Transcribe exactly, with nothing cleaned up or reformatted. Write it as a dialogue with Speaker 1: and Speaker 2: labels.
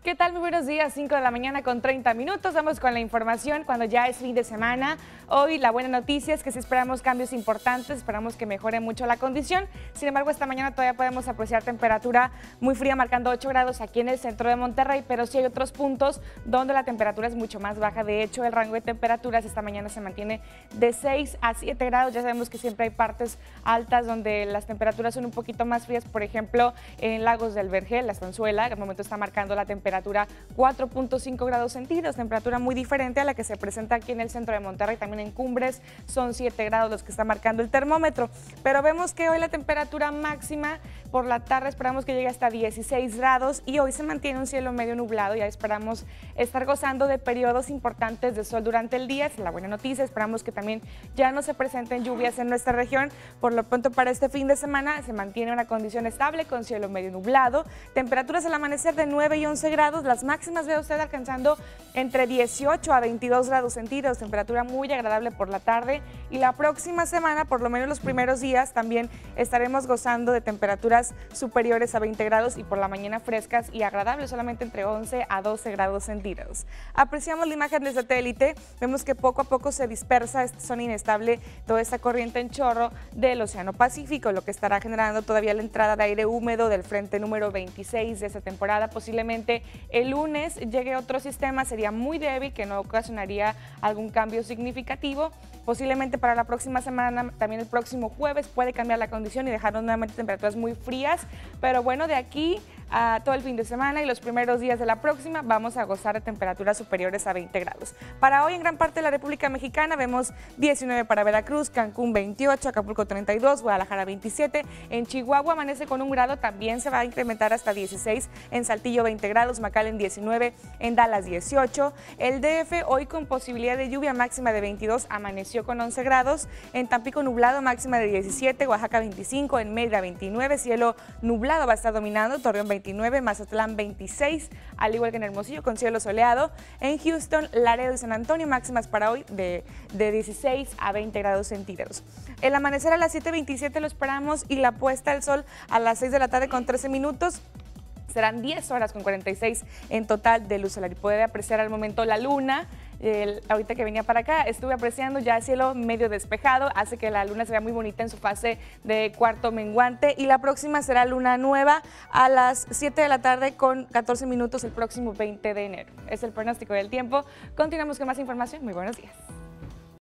Speaker 1: ¿Qué tal? Muy buenos días, cinco de la mañana con treinta minutos. Vamos con la información cuando ya es fin de semana. Hoy la buena noticia es que sí esperamos cambios importantes, esperamos que mejore mucho la condición. Sin embargo, esta mañana todavía podemos apreciar temperatura muy fría, marcando ocho grados aquí en el centro de Monterrey, pero sí hay otros puntos donde la temperatura es mucho más baja. De hecho, el rango de temperaturas esta mañana se mantiene de seis a siete grados. Ya sabemos que siempre hay partes altas donde las temperaturas son un poquito más frías, por ejemplo, en Lagos del Vergel, la Estanzuela, que al momento está marcando la temperatura cuatro punto cinco grados centígrados, temperatura muy diferente a la que se presenta aquí en el centro de Monterrey, también en Cumbres son siete grados los que está marcando el termómetro, pero vemos que hoy la temperatura máxima por la tarde esperamos que llegue hasta dieciséis grados y hoy se mantiene un cielo medio nublado, ya esperamos estar gozando de periodos importantes de sol durante el día, es la buena noticia, esperamos que también ya no se presenten lluvias en nuestra región. Por lo pronto para este fin de semana se mantiene una condición estable con cielo medio nublado, temperaturas al amanecer de nueve y once grados, las máximas ve usted alcanzando entre dieciocho a veintidós grados centígrados, temperatura muy agradable por la tarde, y la próxima semana, por lo menos los primeros días, también estaremos gozando de temperaturas superiores a veinte grados y por la mañana frescas y agradables, solamente entre once a doce grados centígrados. Apreciamos la imagen de satélite, vemos que poco a poco se dispersa esta zona inestable, toda esta corriente en chorro del Océano Pacífico, lo que estará generando todavía la entrada de aire húmedo del frente número veintiséis de esta temporada. Posiblemente el lunes llegue otro sistema, sería muy débil, que no ocasionaría algún cambio significativo. Posiblemente para la próxima semana, también el próximo jueves, puede cambiar la condición y dejarnos nuevamente temperaturas muy frías, pero bueno, de aquí a todo el fin de semana y los primeros días de la próxima vamos a gozar de temperaturas superiores a veinte grados. Para hoy en gran parte de la República Mexicana vemos diecinueve para Veracruz, Cancún veintiocho, Acapulco treinta y dos, Guadalajara veintisiete, en Chihuahua amanece con un grado, también se va a incrementar hasta dieciséis, en Saltillo veinte grados, McAllen diecinueve, en Dallas dieciocho, el D F hoy con posibilidad de lluvia máxima de veintidós, amaneció con once grados, en Tampico nublado máxima de diecisiete, Oaxaca veinticinco, en Mérida veintinueve, cielo nublado va a estar dominando, Torreón veintinueve, Mazatlán veintiséis, al igual que en Hermosillo con cielo soleado, en Houston, Laredo y San Antonio máximas para hoy de, de dieciséis a veinte grados centígrados. El amanecer a las siete veintisiete lo esperamos y la puesta del sol a las seis de la tarde con trece minutos. Serán diez horas con cuarenta y seis en total de luz solar y puede apreciar al momento la luna. El, ahorita que venía para acá estuve apreciando ya cielo medio despejado, hace que la luna se vea muy bonita en su fase de cuarto menguante y la próxima será luna nueva a las siete de la tarde con catorce minutos el próximo veinte de enero. Es el pronóstico del tiempo. Continuamos con más información. Muy buenos días.